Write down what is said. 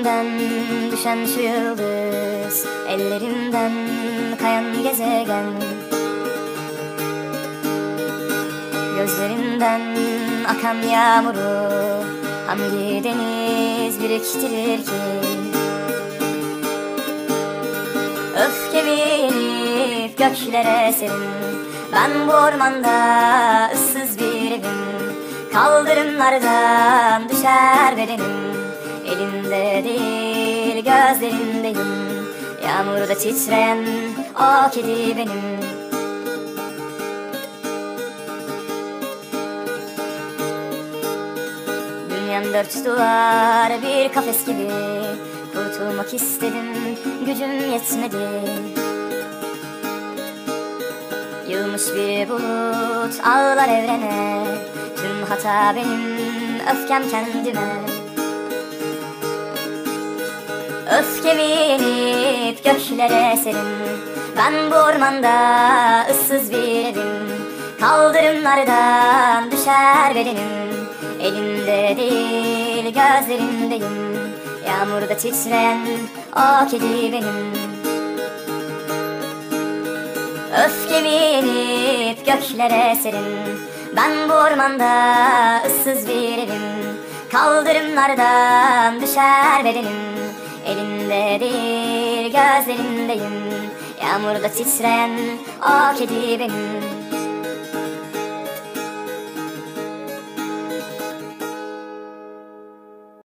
Gözlerinden düşen şu yıldız, ellerimden kayan gezegen. Gözlerinden akan yağmuru hangi deniz biriktirir ki? Öfkemi yenip göklere serin, ben bu ormanda ıssız bir evim. Kaldırımlardan düşer bedenim, elimde değil gözlerindeyim. Yağmurda titreyen o kedi benim. Dünyam dört duvar bir kafes gibi, kurtulmak istedim gücüm yetmedi. Yığılmış bir bulut ağlar evrene, tüm hata benim, öfkem kendime. Öfkemi yenip göklere serin, ben bu ormanda ıssız bir evim. Kaldırımlardan düşer bedenim, elimde değil gözlerindeyim. Yağmurda titreyen o kedi benim. Öfkemi yenip göklere serin, ben bu ormanda ıssız bir evim. Kaldırımlardan düşer bedenim, elimde değil gözlerindeyim. Yağmurda titreyen o kedi benim.